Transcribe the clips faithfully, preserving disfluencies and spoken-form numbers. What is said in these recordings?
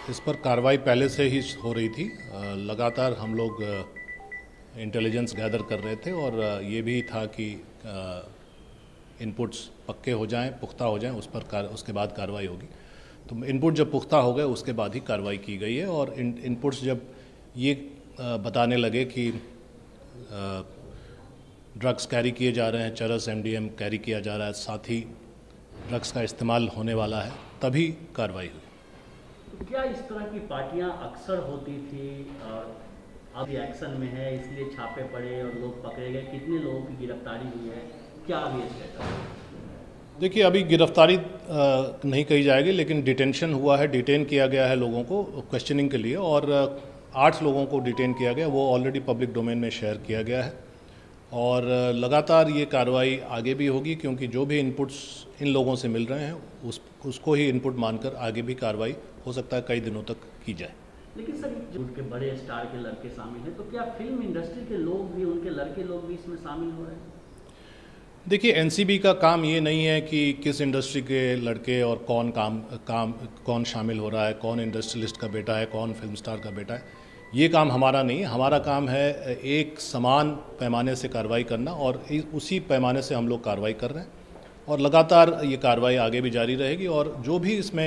इस पर कार्रवाई पहले से ही हो रही थी। लगातार हम लोग इंटेलिजेंस गैदर कर रहे थे और ये भी था कि इनपुट्स पक्के हो जाएं, पुख्ता हो जाएं, उस पर कार, उसके बाद कार्रवाई होगी। तो इनपुट जब पुख्ता हो गए उसके बाद ही कार्रवाई की गई है। और इन इनपुट्स जब ये बताने लगे कि ड्रग्स कैरी किए जा रहे हैं, चरस एमडीएम कैरी किया जा रहा है, साथ ही ड्रग्स का इस्तेमाल होने वाला है, तभी कार्रवाई हुई। तो क्या इस तरह की पार्टियां अक्सर होती थी और अब एक्शन में है इसलिए छापे पड़े और लोग पकड़े गए? कितने लोगों की गिरफ्तारी हुई है, क्या अभी स्टेटस है? देखिए, अभी गिरफ्तारी नहीं कही जाएगी, लेकिन डिटेंशन हुआ है, डिटेन किया गया है लोगों को क्वेश्चनिंग के लिए, और आठ लोगों को डिटेन किया गया, वो ऑलरेडी पब्लिक डोमेन में शेयर किया गया है। और लगातार ये कार्रवाई आगे भी होगी, क्योंकि जो भी इनपुट्स इन लोगों से मिल रहे हैं उस उसको ही इनपुट मानकर आगे भी कार्रवाई हो सकता है कई दिनों तक की जाए। लेकिन सर, जो के बड़े स्टार के लड़के शामिल हैं, तो क्या फिल्म इंडस्ट्री के लोग भी, उनके लड़के लोग भी इसमें शामिल हो रहे हैं? देखिए, एनसीबी का काम ये नहीं है कि किस इंडस्ट्री के लड़के और कौन काम काम कौन शामिल हो रहा है, कौन इंडस्ट्रियलिस्ट का बेटा है, कौन फिल्म स्टार का बेटा है। ये काम हमारा नहीं है। हमारा काम है एक समान पैमाने से कार्रवाई करना, और उसी पैमाने से हम लोग कार्रवाई कर रहे हैं, और लगातार ये कार्रवाई आगे भी जारी रहेगी। और जो भी इसमें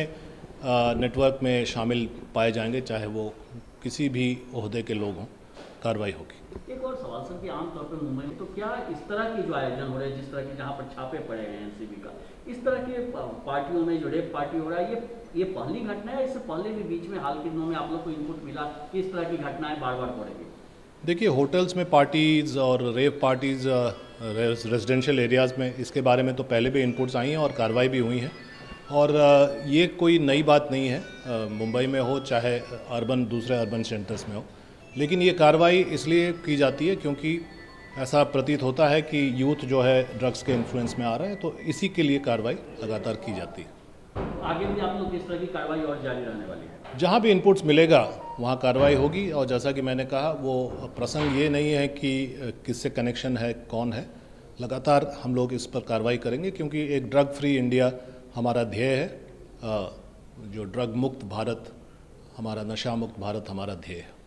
नेटवर्क में शामिल पाए जाएंगे, चाहे वो किसी भी ओहदे के लोग हों, कार्रवाई होगी। एक और सवाल सर, कि आमतौर पर मुंबई में तो क्या इस तरह के जो आयोजन हो रहे हैं, जिस तरह के जहाँ पर छापे पड़े हैं एनसीबी का, इस तरह के पार्टियों में जो रेप पार्टी हो रहा है, ये ये पहली घटना है? इससे पहले भी बीच में हाल के दिनों में आप लोग को इनपुट मिला कि इस तरह की घटनाएं बार बार हो रही है? देखिए, होटल्स में पार्टीज़ और रेप पार्टीज़ रेजिडेंशियल एरियाज़ में, इसके बारे में तो पहले भी इनपुट्स आई हैं और कार्रवाई भी हुई हैं, और ये कोई नई बात नहीं है। मुंबई में हो चाहे अर्बन दूसरे अर्बन सेंटर्स में हो, लेकिन ये कार्रवाई इसलिए की जाती है क्योंकि ऐसा प्रतीत होता है कि यूथ जो है ड्रग्स के इन्फ्लुएंस में आ रहा है, तो इसी के लिए कार्रवाई लगातार की जाती है। आगे भी आप लोग इस तरह की कार्रवाई और जारी रहने वाली है? जहाँ भी इनपुट्स मिलेगा वहाँ कार्रवाई होगी। और जैसा कि मैंने कहा, वो प्रसंग ये नहीं है कि किससे कनेक्शन है, कौन है। लगातार हम लोग इस पर कार्रवाई करेंगे, क्योंकि एक ड्रग फ्री इंडिया हमारा ध्येय है। जो ड्रग मुक्त भारत, हमारा नशा मुक्त भारत हमारा ध्येय है।